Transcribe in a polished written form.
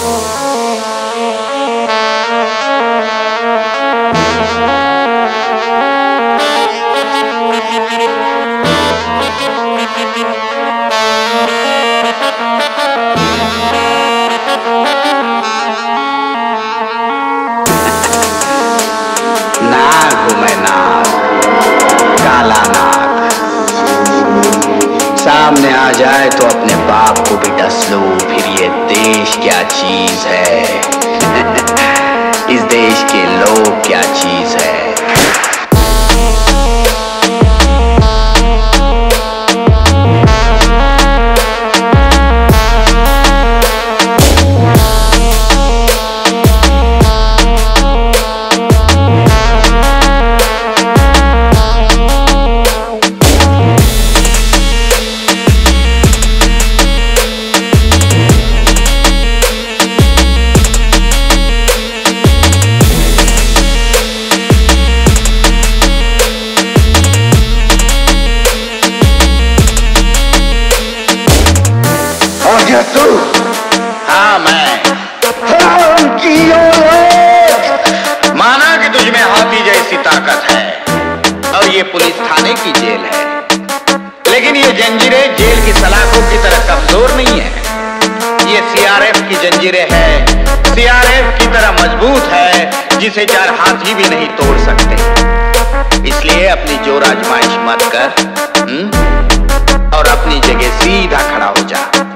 सामने आ जाए तो अपने बाप को भी डस लो, फिर ये देश क्या चीज है इस देश के लोग क्या चीज है। तू? हाँ मैं। माना कि तुझमें हाथी जैसी ताकत है और ये पुलिस थाने की जेल है, लेकिन ये जंजीरें जेल की सलाखों की तरह कमजोर नहीं है। ये सीआरएफ की जंजीरें है, सीआरएफ की तरह मजबूत है, जिसे चार हाथी भी नहीं तोड़ सकते। इसलिए अपनी जोर आजमाइश मत कर और अपनी जगह सीधा खड़ा हो जा।